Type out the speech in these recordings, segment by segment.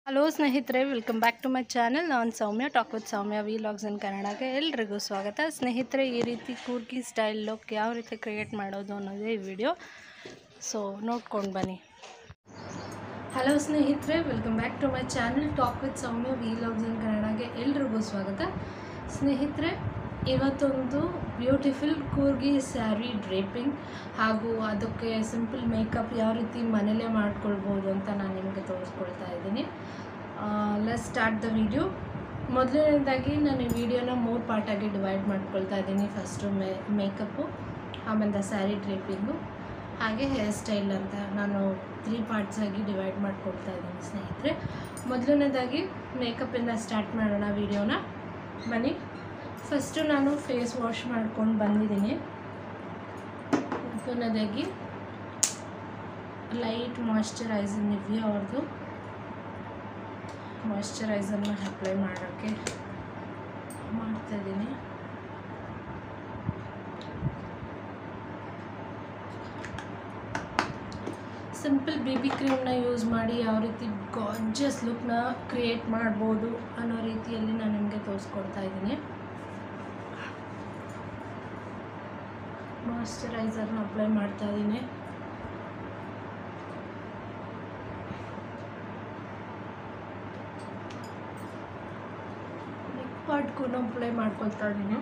Hello ಸ್ನೇಹಿತರೆ, welcome back to my channel. ನಾನು Soumya, talk with Soumya vlogs in ಕನ್ನಡಗೆ ಎಲ್ರಿಗೂ ಸ್ವಾಗತ. ಸ್ನೇಹಿತರೆ, ಈ ರೀತಿ ಕೂರ್ಗಿ ಸ್ಟೈಲ್ ಲುಕ್ ಯಾವ ರೀತಿ ಕ್ರಿಯೇಟ್ ಮಾಡೋದು ಅನ್ನೋದೇ ಈ ವಿಡಿಯೋ. ಸೊ ನೋಡ್ಕೊಂಡು ಬನ್ನಿ. ಹಲೋ ಸ್ನೇಹಿತರೆ, welcome back to my channel talk with Soumya vlogs in ಕನ್ನಡಗೆ ಎಲ್ರಿಗೂ ಸ್ವಾಗತ. ಸ್ನೇಹಿತರೆ, ಇವತ್ತೊಂದು ಬ್ಯೂಟಿಫುಲ್ ಕೂರ್ಗಿ ಸ್ಯಾರಿ ಡ್ರೇಪಿಂಗ್ ಹಾಗೂ ಅದಕ್ಕೆ ಸಿಂಪಲ್ ಮೇಕಪ್ ಯಾವ ರೀತಿ ಮನೇಲೇ ಮಾಡ್ಕೊಳ್ಬೋದು ಅಂತ ನಾನು ನಿಮಗೆ ತೋರಿಸ್ಕೊಳ್ತಾ ಇದ್ದೀನಿ. Let's start the video. ಮೊದಲನೇದಾಗಿ ನಾನು ಈ ವಿಡಿಯೋನ 3 ಪಾರ್ಟಾಗಿ ಡಿವೈಡ್ ಮಾಡ್ಕೊಳ್ತಾ ಇದ್ದೀನಿ. ಫಸ್ಟು ಮೇಕಪ್ಪು, ಆಮೇಲೆ ಸ್ಯಾರಿ ಡ್ರೇಪಿಂಗು, ಹಾಗೆ ಹೇರ್ ಸ್ಟೈಲ್ ಅಂತ ನಾನು 3 ಪಾರ್ಟ್ಸ್ ಆಗಿ ಡಿವೈಡ್ ಮಾಡ್ಕೊಳ್ತಾ ಇದ್ದೀನಿ. ಸ್ನೇಹಿತರೆ, ಮೊದಲನೇದಾಗಿ ಮೇಕಪ್ಪಿಂದ ಸ್ಟಾರ್ಟ್ ಮಾಡೋಣ ವಿಡಿಯೋನ. ಬನ್ನಿ. ಫಸ್ಟು ನಾನು ಫೇಸ್ ವಾಶ್ ಮಾಡ್ಕೊಂಡು ಬಂದಿದ್ದೀನಿ. ಮೊದಲನೇದಾಗಿ ಲೈಟ್ ಮಾಯ್ಶ್ಚರೈಸರ್, ನಿವ್ಯಾ ಅವ್ರದ್ದು ಮಾಯ್ಶ್ಚರೈಸರ್ನ ಅಪ್ಲೈ ಮಾಡೋಕ್ಕೆ ಮಾಡ್ತಾಯಿದ್ದೀನಿ. ಸಿಂಪಲ್ BB ಕ್ರೀಮ್ನ ಯೂಸ್ ಮಾಡಿ ಯಾವ ರೀತಿ ಗಾರ್ಜಿಯಸ್ ಲುಕ್ನ ಕ್ರಿಯೇಟ್ ಮಾಡ್ಬೋದು ಅನ್ನೋ ರೀತಿಯಲ್ಲಿ ನಾನು ನಿಮಗೆ ತೋರಿಸ್ಕೊಡ್ತಾ ಇದ್ದೀನಿ. ಮಾಯ್ಶ್ಚರೈಸರ್ನ ಅಪ್ಲೈ ಮಾಡ್ತಾ ಇದ್ದೀನಿ. ನೆಕ್ ಪಾರ್ಟ್ಗೂ ಅಪ್ಲೈ ಮಾಡ್ಕೊಳ್ತಾ ಇದ್ದೀನಿ.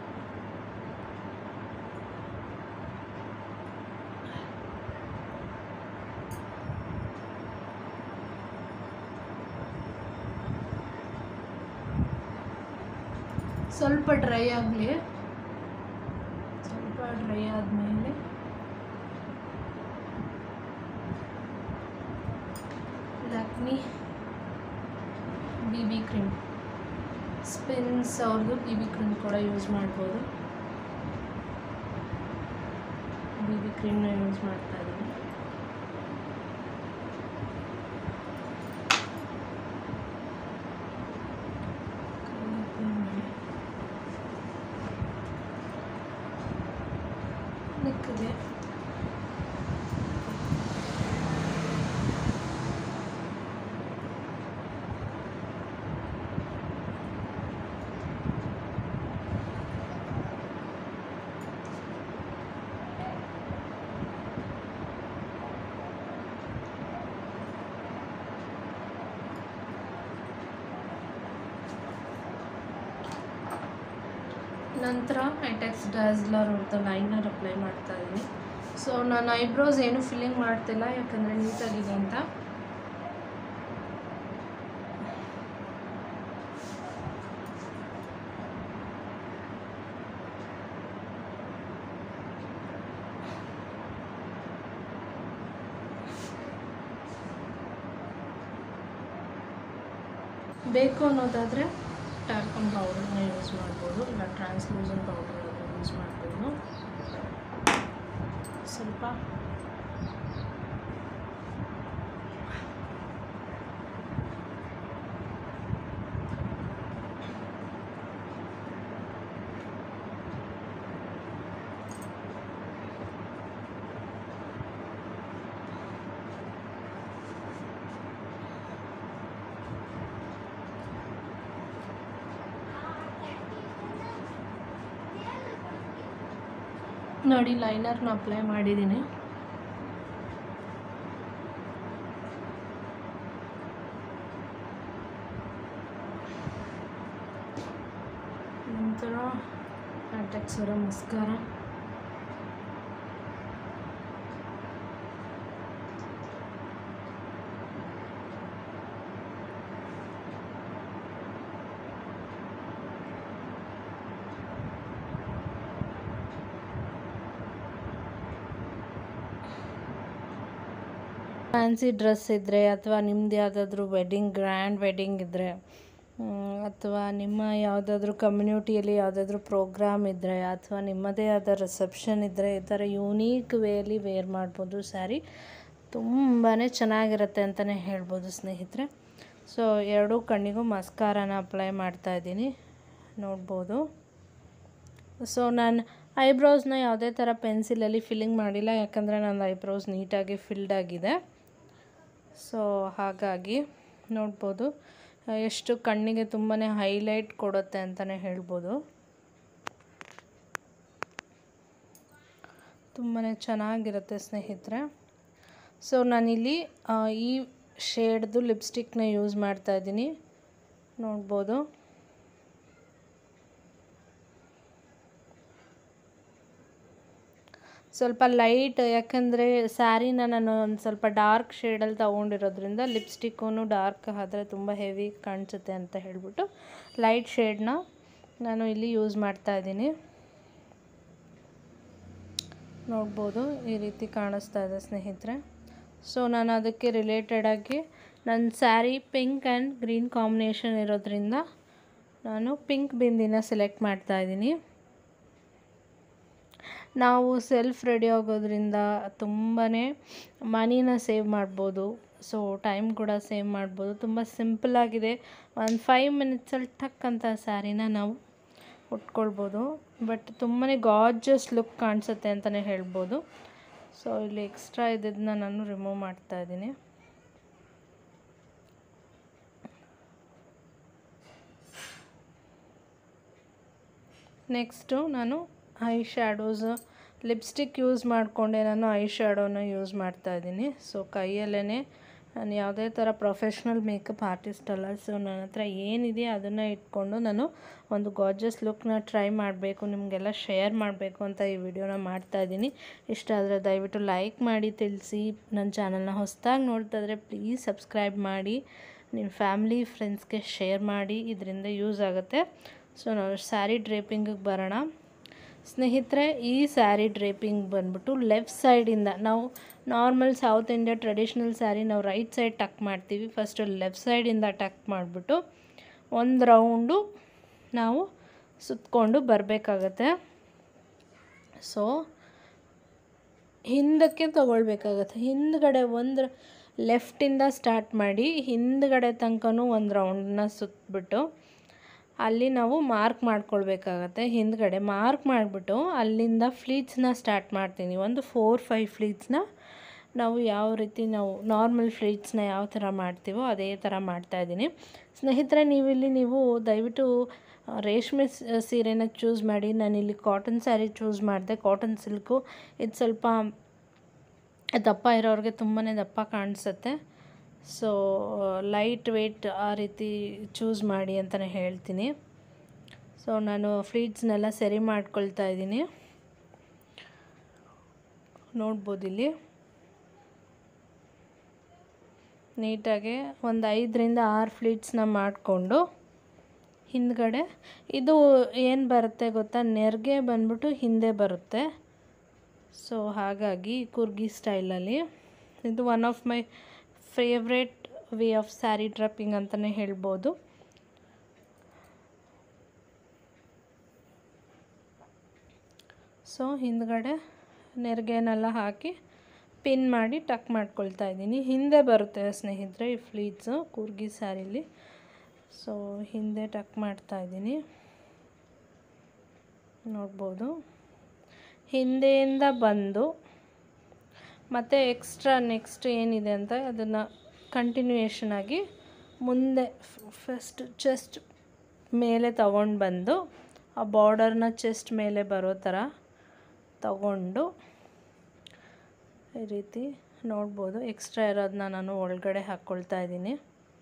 ಸ್ವಲ್ಪ ಡ್ರೈ ಆಗಲಿ. ಸ್ವಲ್ಪ ಡ್ರೈ ಆದಮೇಲೆ ಲ್ಯಾಕ್ಮಿ BB ಕ್ರೀಮ್, ಸ್ಪಿನ್ಸ್ ಅವ್ರದ್ದು BB ಕ್ರೀಮ್ ಕೂಡ ಯೂಸ್ ಮಾಡ್ಬೋದು. BB ಕ್ರೀಮ್ನ ಯೂಸ್ ಮಾಡ್ತಾ ಇದ್ದೀನಿ. ನೆಕ್ಕಿಗೆ ನಂತರ ಐಟೆಕ್ಸ್ ಡಾಜ್ಲರ್ ಅವ್ರದ್ದು ಲೈನರ್ ಅಪ್ಲೈ ಮಾಡ್ತಾ ಇದ್ದೀನಿ. ಸೊ ನಾನು ಐಬ್ರೋಸ್ ಏನು ಫಿಲ್ಲಿಂಗ್ ಮಾಡ್ತಿಲ್ಲ, ಯಾಕಂದರೆ ನೀಟಾಗಿದೆ ಅಂತ. ಬೇಕು ಅನ್ನೋದಾದರೆ ಟಾಲ್ಕಮ್ ಪೌಡರ್ನ ಯೂಸ್ ಮಾಡ್ಬೋದು, ಇಲ್ಲ ಟ್ರಾನ್ಸ್ಲೂಸನ್ ಪೌಡರ್ ಯೂಸ್ ಮಾಡ್ಬೋದು. ಸ್ವಲ್ಪ ನೋಡಿ, ಲೈನರ್ನ ಅಪ್ಲೈ ಮಾಡಿದ್ದೀನಿ. ನಂತರ ಐಟೆಕ್ಸ್ ಅವರ ಮಸ್ಕಾರ, ಫ್ಯಾನ್ಸಿ ಡ್ರೆಸ್ ಇದ್ದರೆ, ಅಥವಾ ನಿಮ್ಮದು ಯಾವುದಾದ್ರೂ ಗ್ರ್ಯಾಂಡ್ ವೆಡ್ಡಿಂಗ್ ಇದ್ದರೆ, ಅಥವಾ ನಿಮ್ಮ ಯಾವುದಾದ್ರೂ ಕಮ್ಯುನಿಟಿಯಲ್ಲಿ ಯಾವುದಾದ್ರೂ ಪ್ರೋಗ್ರಾಮ್ ಇದ್ದರೆ, ಅಥವಾ ನಿಮ್ಮದೇ ಆದ ರಿಸೆಪ್ಷನ್ ಇದ್ದರೆ, ಈ ಥರ ಯೂನೀಕ್ ವೇಯಲ್ಲಿ ವೇರ್ ಮಾಡ್ಬೋದು. ಸ್ಯಾರಿ ತುಂಬಾ ಚೆನ್ನಾಗಿರುತ್ತೆ ಅಂತಲೇ ಹೇಳ್ಬೋದು ಸ್ನೇಹಿತರೆ. ಸೊ ಎರಡೂ ಕಣ್ಣಿಗೂ ಮಸ್ಕಾರಾನ ಅಪ್ಲೈ ಮಾಡ್ತಾಯಿದ್ದೀನಿ, ನೋಡ್ಬೋದು. ಸೊ ನಾನು ಐಬ್ರೋಸ್ನ ಯಾವುದೇ ಥರ ಪೆನ್ಸಿಲಲ್ಲಿ ಫಿಲ್ಲಿಂಗ್ ಮಾಡಿಲ್ಲ, ಯಾಕಂದರೆ ನನ್ನ ಐಬ್ರೋಸ್ ನೀಟಾಗಿ ಫಿಲ್ಡ್ ಆಗಿದೆ. ಸೊ ಹಾಗಾಗಿ ನೋಡ್ಬೋದು ಎಷ್ಟು ಕಣ್ಣಿಗೆ ತುಂಬಾ ಹೈಲೈಟ್ ಕೊಡುತ್ತೆ ಅಂತಲೇ ಹೇಳ್ಬೋದು. ತುಂಬಾ ಚೆನ್ನಾಗಿರುತ್ತೆ ಸ್ನೇಹಿತರೆ. ಸೊ ನಾನಿಲ್ಲಿ ಈ ಶೇಡ್ದು ಲಿಪ್ಸ್ಟಿಕ್ನ ಯೂಸ್ ಮಾಡ್ತಾಯಿದ್ದೀನಿ, ನೋಡ್ಬೋದು. ಸ್ವಲ್ಪ ಲೈಟ್, ಯಾಕಂದರೆ ಸ್ಯಾರಿನ ನಾನು ಒಂದು ಸ್ವಲ್ಪ ಡಾರ್ಕ್ ಶೇಡಲ್ಲಿ ತೊಗೊಂಡಿರೋದ್ರಿಂದ ಲಿಪ್ಸ್ಟಿಕ್ಕೂ ಡಾರ್ಕ್ ಆದರೆ ತುಂಬ ಹೆವಿ ಕಾಣಿಸುತ್ತೆ ಅಂತ ಹೇಳಿಬಿಟ್ಟು ಲೈಟ್ ಶೇಡ್ನ ನಾನು ಇಲ್ಲಿ ಯೂಸ್ ಮಾಡ್ತಾಯಿದ್ದೀನಿ. ನೋಡ್ಬೋದು ಈ ರೀತಿ ಕಾಣಿಸ್ತಾ ಇದೆ ಸ್ನೇಹಿತರೆ. ಸೊ ನಾನು ಅದಕ್ಕೆ ರಿಲೇಟೆಡಾಗಿ ನನ್ನ sari pink and green combination ಇರೋದ್ರಿಂದ ನಾನು ಪಿಂಕ್ ಬಿಂದಿನ ಸೆಲೆಕ್ಟ್ ಮಾಡ್ತಾಯಿದ್ದೀನಿ. ನಾವು ಸೆಲ್ಫ್ ರೆಡಿ ಆಗೋದ್ರಿಂದ ತುಂಬಾ ಮನಿನ ಸೇವ್ ಮಾಡ್ಬೋದು. ಸೊ ಟೈಮ್ ಕೂಡ ಸೇವ್ ಮಾಡ್ಬೋದು. ತುಂಬ ಸಿಂಪಲ್ಲಾಗಿದೆ. ಒಂದು 5 ಮಿನಿಟ್ಸಲ್ಲಿ ಟಕ್ ಅಂತ ಸ್ಯಾರಿನ ನಾವು ಉಟ್ಕೊಳ್ಬೋದು. ಬಟ್ ತುಂಬಾ ಗಾರ್ಜಸ್ ಲುಕ್ ಕಾಣಿಸುತ್ತೆ ಅಂತಲೇ ಹೇಳ್ಬೋದು. ಸೊ ಇಲ್ಲಿ ಎಕ್ಸ್ಟ್ರಾ ಇದ್ದದನ್ನ ನಾನು ರಿಮೂವ್ ಮಾಡ್ತಾಯಿದ್ದೀನಿ. ನೆಕ್ಸ್ಟು ನಾನು ಐ ಶ್ಯಾಡೋಸ್ ಲಿಪ್ಸ್ಟಿಕ್ ಯೂಸ್ ಮಾಡಿಕೊಂಡೆ ನಾನು ಐ ಶ್ಯಾಡೋನ ಯೂಸ್ ಮಾಡ್ತಾಯಿದ್ದೀನಿ. ಸೊ ಕೈಯಲ್ಲೇ, ನಾನು ಯಾವುದೇ ಥರ ಪ್ರೊಫೆಷ್ನಲ್ ಮೇಕಪ್ ಆರ್ಟಿಸ್ಟ್ ಅಲ್ಲ. ಸೊ ನನ್ನ ಹತ್ರ ಏನಿದೆ ಅದನ್ನು ಇಟ್ಕೊಂಡು ನಾನು ಒಂದು ಗಾರ್ಜಸ್ ಲುಕ್ನ ಟ್ರೈ ಮಾಡಬೇಕು, ನಿಮಗೆಲ್ಲ ಶೇರ್ ಮಾಡಬೇಕು ಅಂತ ಈ ವಿಡಿಯೋನ ಮಾಡ್ತಾಯಿದ್ದೀನಿ. ಇಷ್ಟ ಆದರೆ ದಯವಿಟ್ಟು ಲೈಕ್ ಮಾಡಿ ತಿಳಿಸಿ. ನನ್ನ ಚಾನಲ್ನ ಹೊಸದಾಗಿ ನೋಡ್ತಾಯಿದ್ರೆ ಪ್ಲೀಸ್ ಸಬ್ಸ್ಕ್ರೈಬ್ ಮಾಡಿ, ನಿಮ್ಮ ಫ್ಯಾಮಿಲಿ ಫ್ರೆಂಡ್ಸ್ಗೆ ಶೇರ್ ಮಾಡಿ, ಇದರಿಂದ ಯೂಸ್ ಆಗುತ್ತೆ. ಸೊ ನಾವು ಸ್ಯಾರಿ ಡ್ರೇಪಿಂಗಿಗೆ ಬರೋಣ ಸ್ನೇಹಿತರೆ. ಈ ಸ್ಯಾರಿ ಡ್ರೇಪಿಂಗ್ ಬಂದ್ಬಿಟ್ಟು ಲೆಫ್ಟ್ ಸೈಡಿಂದ, ನಾವು normal south India traditional sari ನಾವು ರೈಟ್ ಸೈಡ್ ಟಕ್ ಮಾಡ್ತೀವಿ. ಫಸ್ಟು ಲೆಫ್ಟ್ ಸೈಡಿಂದ ಟಕ್ ಮಾಡಿಬಿಟ್ಟು ಒಂದು ರೌಂಡು ನಾವು ಸುತ್ತಕೊಂಡು ಬರಬೇಕಾಗತ್ತೆ. ಸೊ ಹಿಂದಕ್ಕೆ ತಗೊಳ್ಬೇಕಾಗತ್ತೆ. ಹಿಂದ್ಗಡೆ ಒಂದು ಲೆಫ್ಟಿಂದ ಸ್ಟಾರ್ಟ್ ಮಾಡಿ ಹಿಂದ್ಗಡೆ ತನಕನೂ ಒಂದು ರೌಂಡನ್ನ ಸುತ್ತಬಿಟ್ಟು ಅಲ್ಲಿ ನಾವು ಮಾರ್ಕ್ ಮಾಡ್ಕೊಳ್ಬೇಕಾಗತ್ತೆ. ಹಿಂದ್ಗಡೆ ಮಾರ್ಕ್ ಮಾಡಿಬಿಟ್ಟು ಅಲ್ಲಿಂದ ಫ್ಲೀಟ್ಸ್ನ ಸ್ಟಾರ್ಟ್ ಮಾಡ್ತೀನಿ. ಒಂದು 4-5 ಫ್ಲೀಟ್ಸ್ನ ನಾವು ಯಾವ ರೀತಿ ನಾವು ನಾರ್ಮಲ್ ಫ್ಲೀಟ್ಸ್ನ ಯಾವ ಥರ ಮಾಡ್ತೀವೋ ಅದೇ ಥರ ಮಾಡ್ತಾಯಿದ್ದೀನಿ ಸ್ನೇಹಿತರೆ. ನೀವು ದಯವಿಟ್ಟು ರೇಷ್ಮೆ ಸೀರೆನ ಚೂಸ್ ಮಾಡಿ. ನಾನಿಲ್ಲಿ ಕಾಟನ್ ಸ್ಯಾರಿ ಚೂಸ್ ಮಾಡಿದೆ. ಕಾಟನ್ ಸಿಲ್ಕು ಇದು ಸ್ವಲ್ಪ ದಪ್ಪ ಇರೋರಿಗೆ ತುಂಬಾ ದಪ್ಪ ಕಾಣಿಸುತ್ತೆ. ಸೊ ಲೈಟ್ ವೆಯ್ಟ್ ಆ ರೀತಿ ಚೂಸ್ ಮಾಡಿ ಅಂತಲೇ ಹೇಳ್ತೀನಿ. ಸೊ ನಾನು ಫ್ಲೀಟ್ಸ್ನೆಲ್ಲ ಸರಿ ಮಾಡ್ಕೊಳ್ತಾ ಇದ್ದೀನಿ, ನೋಡ್ಬೋದು. ಇಲ್ಲಿ ನೀಟಾಗಿ ಒಂದು 5-6 ಫ್ಲೀಟ್ಸ್ನ ಮಾಡಿಕೊಂಡು ಹಿಂದ್ಗಡೆ ಇದು ಏನು ಬರುತ್ತೆ ಗೊತ್ತಾ, ನೆರಿಗೆ ಬಂದ್ಬಿಟ್ಟು ಹಿಂದೆ ಬರುತ್ತೆ. ಸೊ ಹಾಗಾಗಿ ಕೂರ್ಗಿ ಸ್ಟೈಲಲ್ಲಿ ಇದು one of my favourite way of sari draping ಅಂತಲೇ ಹೇಳ್ಬೋದು. ಸೊ ಹಿಂದ್ಗಡೆ ನೆರಿಗೆನೆಲ್ಲ ಹಾಕಿ ಪಿನ್ ಮಾಡಿ ಟಕ್ ಮಾಡ್ಕೊಳ್ತಾ ಇದ್ದೀನಿ. ಹಿಂದೆ ಬರುತ್ತೆ ಸ್ನೇಹಿತರೆ ಈ ಫ್ಲೀಟ್ಸು ಕೂರ್ಗಿ ಸ್ಯಾರಿಲಿ. ಸೊ ಹಿಂದೆ ಟಕ್ ಮಾಡ್ತಾಯಿದ್ದೀನಿ, ನೋಡ್ಬೋದು. ಹಿಂದೆಯಿಂದ ಬಂದು ಮತ್ತು ಎಕ್ಸ್ಟ್ರಾ ನೆಕ್ಸ್ಟ್ ಏನಿದೆ ಅಂತ ಅದನ್ನು ಕಂಟಿನ್ಯೂಯೇಷನ್ ಆಗಿ ಮುಂದೆ ಫಸ್ಟ್ ಚೆಸ್ಟ್ ಮೇಲೆ ತಗೊಂಡು ಬಂದು ಆ ಬಾರ್ಡರ್ನ ಚೆಸ್ಟ್ ಮೇಲೆ ಬರೋ ಥರ ತಗೊಂಡು ಈ ರೀತಿ ನೋಡ್ಬೋದು. ಎಕ್ಸ್ಟ್ರಾ ಇರೋದನ್ನ ನಾನು ಒಳಗಡೆ ಹಾಕ್ಕೊಳ್ತಾ ಇದ್ದೀನಿ.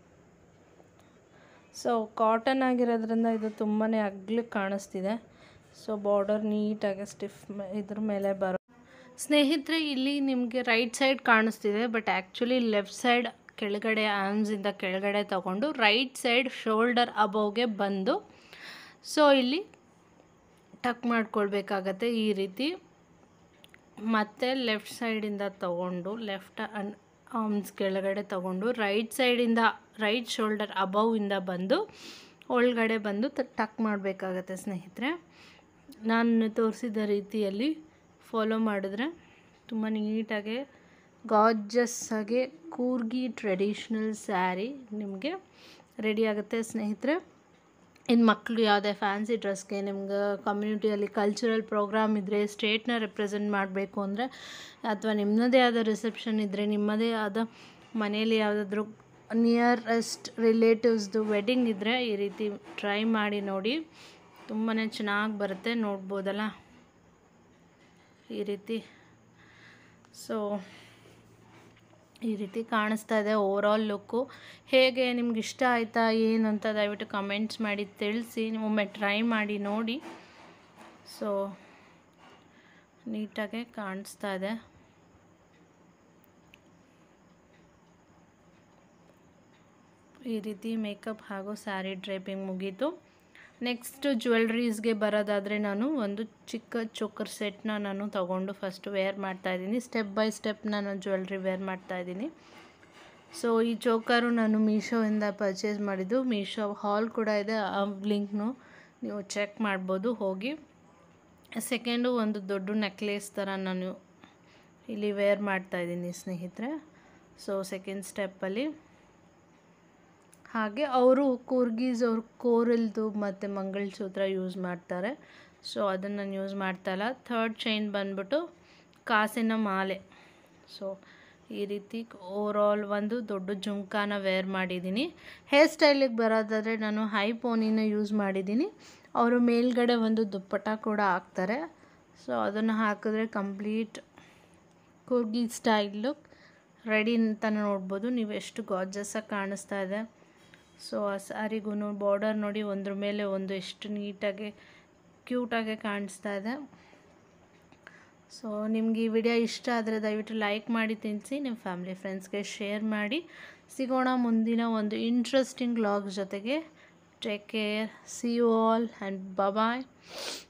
ಸೊ ಕಾಟನ್ ಆಗಿರೋದ್ರಿಂದ ಇದು ತುಂಬಾ ಅಗ್ಲಿಕ್ಕೆ ಕಾಣಿಸ್ತಿದೆ. ಸೊ ಬಾರ್ಡರ್ ನೀಟಾಗಿ ಸ್ಟಿಫ್ ಇದ್ರ ಮೇಲೆ ಬರೋ ಸ್ನೇಹಿತರೆ. ಇಲ್ಲಿ ನಿಮಗೆ ರೈಟ್ ಸೈಡ್ ಕಾಣಿಸ್ತಿದೆ, ಬಟ್ ಆ್ಯಕ್ಚುಲಿ ಲೆಫ್ಟ್ ಸೈಡ್ ಕೆಳಗಡೆ ಆರ್ಮ್ಸಿಂದ ಕೆಳಗಡೆ ತಗೊಂಡು ರೈಟ್ ಸೈಡ್ ಶೋಲ್ಡರ್ ಅಬೋವ್ಗೆ ಬಂದು ಸೊ ಇಲ್ಲಿ ಟಕ್ ಮಾಡ್ಕೊಳ್ಬೇಕಾಗತ್ತೆ ಈ ರೀತಿ. ಮತ್ತು ಲೆಫ್ಟ್ ಸೈಡಿಂದ ತಗೊಂಡು ಲೆಫ್ಟ್ ಆರ್ಮ್ಸ್ ಕೆಳಗಡೆ ತಗೊಂಡು ರೈಟ್ ಸೈಡಿಂದ ರೈಟ್ ಶೋಲ್ಡರ್ ಅಬೌವಿಂದ ಬಂದು ಒಳಗಡೆ ಬಂದು ಟಕ್ ಮಾಡಬೇಕಾಗತ್ತೆ ಸ್ನೇಹಿತರೆ. ನಾನು ತೋರಿಸಿದ ರೀತಿಯಲ್ಲಿ ಫಾಲೋ ಮಾಡಿದ್ರೆ ತುಂಬ ನೀಟಾಗಿ ಗಾರ್ಜಸ್ ಆಗಿ ಕೂರ್ಗಿ ಟ್ರೆಡಿಷ್ನಲ್ ಸ್ಯಾರಿ ನಿಮಗೆ ರೆಡಿ ಆಗುತ್ತೆ ಸ್ನೇಹಿತರೆ. ಇನ್ನು ಮಕ್ಕಳು ಯಾವುದೇ ಫ್ಯಾನ್ಸಿ ಡ್ರೆಸ್ಗೆ ನಿಮ್ಗೆ ಕಮ್ಯುನಿಟಿಯಲ್ಲಿ ಕಲ್ಚರಲ್ ಪ್ರೋಗ್ರಾಮ್ ಇದ್ದರೆ, ಸ್ಟೇಟ್ನ ರೆಪ್ರೆಸೆಂಟ್ ಮಾಡಬೇಕು ಅಂದರೆ, ಅಥವಾ ನಿಮ್ಮದೇ ಆದ ರಿಸೆಪ್ಷನ್ ಇದ್ದರೆ, ನಿಮ್ಮದೇ ಆದ ಮನೆಯಲ್ಲಿ ಯಾವುದಾದ್ರೂ ನಿಯರೆಸ್ಟ್ ರಿಲೇಟಿವ್ಸ್ದು ವೆಡ್ಡಿಂಗ್ ಇದ್ದರೆ ಈ ರೀತಿ ಟ್ರೈ ಮಾಡಿ ನೋಡಿ, ತುಂಬಾ ಚೆನ್ನಾಗಿ ಬರುತ್ತೆ, ನೋಡ್ಬೋದಲ್ಲ ಈ ರೀತಿ. ಸೊ ಈ ರೀತಿ ಕಾಣಿಸ್ತಾ ಇದೆ ಓವರಾಲ್ ಲುಕ್ಕು. ಹೇಗೆ ನಿಮ್ಗೆ ಇಷ್ಟ ಆಯಿತಾ ಏನು ಅಂತ ದಯವಿಟ್ಟು ಕಮೆಂಟ್ಸ್ ಮಾಡಿ ತಿಳಿಸಿ, ಒಮ್ಮೆ ಟ್ರೈ ಮಾಡಿ ನೋಡಿ. ಸೊ ನೀಟಾಗೆ ಕಾಣಿಸ್ತಾ ಇದೆ. ಈ ರೀತಿ ಮೇಕಪ್ ಹಾಗೂ ಸ್ಯಾರಿ ಡ್ರೈಪಿಂಗ್ ಮುಗೀತು. ನೆಕ್ಸ್ಟ್ ಜ್ಯುವೆಲ್ರೀಸ್ಗೆ ಬರೋದಾದರೆ ನಾನು ಒಂದು ಚಿಕ್ಕ ಚೋಕರ್ ಸೆಟ್ನ ನಾನು ತೊಗೊಂಡು ಫಸ್ಟ್ ವೇರ್ ಮಾಡ್ತಾಯಿದ್ದೀನಿ. ಸ್ಟೆಪ್ ಬೈ ಸ್ಟೆಪ್ ನಾನು ಜ್ಯುವೆಲ್ರಿ ವೇರ್ ಮಾಡ್ತಾಯಿದ್ದೀನಿ. ಸೊ ಈ ಚೋಕರು ನಾನು ಮೀಶೋಯಿಂದ ಪರ್ಚೇಸ್ ಮಾಡಿದ್ದು. ಮೀಶೋ ಹಾಲ್ ಕೂಡ ಇದೆ, ಆ ಲಿಂಕ್ನು ನೀವು ಚೆಕ್ ಮಾಡ್ಬೋದು ಹೋಗಿ. ಸೆಕೆಂಡು ಒಂದು ದೊಡ್ಡ ನೆಕ್ಲೇಸ್ ಥರ ನಾನು ಇಲ್ಲಿ ವೇರ್ ಮಾಡ್ತಾಯಿದ್ದೀನಿ ಸ್ನೇಹಿತರೆ. ಸೊ ಸೆಕೆಂಡ್ ಸ್ಟೆಪ್ಪಲ್ಲಿ ಹಾಗೆ ಅವರು ಕೂರ್ಗೀಸ್ ಅವ್ರು ಕೋರಲ್ದು ಮತ್ತು ಮಂಗಳಸೂತ್ರ ಯೂಸ್ ಮಾಡ್ತಾರೆ. ಸೊ ಅದನ್ನು ನಾನು ಯೂಸ್ ಮಾಡ್ತಾಯಿಲ್ಲ. ಥರ್ಡ್ ಚೈನ್ ಬಂದ್ಬಿಟ್ಟು ಕಾಸಿನ ಮಾಲೆ. ಸೊ ಈ ರೀತಿ ಓವರಾಲ್ ಒಂದು ದೊಡ್ಡ ಜುಮ್ಕಾನ ವೇರ್ ಮಾಡಿದ್ದೀನಿ. ಹೇರ್ ಸ್ಟೈಲಿಗೆ ಬರೋದಾದರೆ ನಾನು ಹೈ ಪೋನಿನ ಯೂಸ್ ಮಾಡಿದ್ದೀನಿ. ಅವರು ಮೇಲ್ಗಡೆ ಒಂದು ದುಪ್ಪಟ್ಟ ಕೂಡ ಹಾಕ್ತಾರೆ. ಸೊ ಅದನ್ನು ಹಾಕಿದ್ರೆ complete Coorgi style look ready ಅಂತ ನೋಡ್ಬೋದು. ನೀವು ಎಷ್ಟು ಗಾರ್ಜಸ್ಸಾಗಿ ಕಾಣಿಸ್ತಾ ಇದೆ. ಸೊ ಆ ಸ್ಯಾರಿಗೂ ಬಾರ್ಡರ್ ನೋಡಿ, ಒಂದ್ರ ಮೇಲೆ ಒಂದು ಎಷ್ಟು ನೀಟಾಗಿ ಕ್ಯೂಟಾಗಿ ಕಾಣಿಸ್ತಾ ಇದೆ. ಸೊ ನಿಮ್ಗೆ ಈ ವಿಡಿಯೋ ಇಷ್ಟ ಆದರೆ ದಯವಿಟ್ಟು ಲೈಕ್ ಮಾಡಿ ತಿಳಿಸಿ, ನಿಮ್ಮ ಫ್ಯಾಮಿಲಿ ಫ್ರೆಂಡ್ಸ್ಗೆ ಶೇರ್ ಮಾಡಿ. ಸಿಗೋಣ ಮುಂದಿನ ಒಂದು ಇಂಟ್ರೆಸ್ಟಿಂಗ್ ವ್ಲಾಗ್ ಜೊತೆಗೆ. Take care, see you all and bye.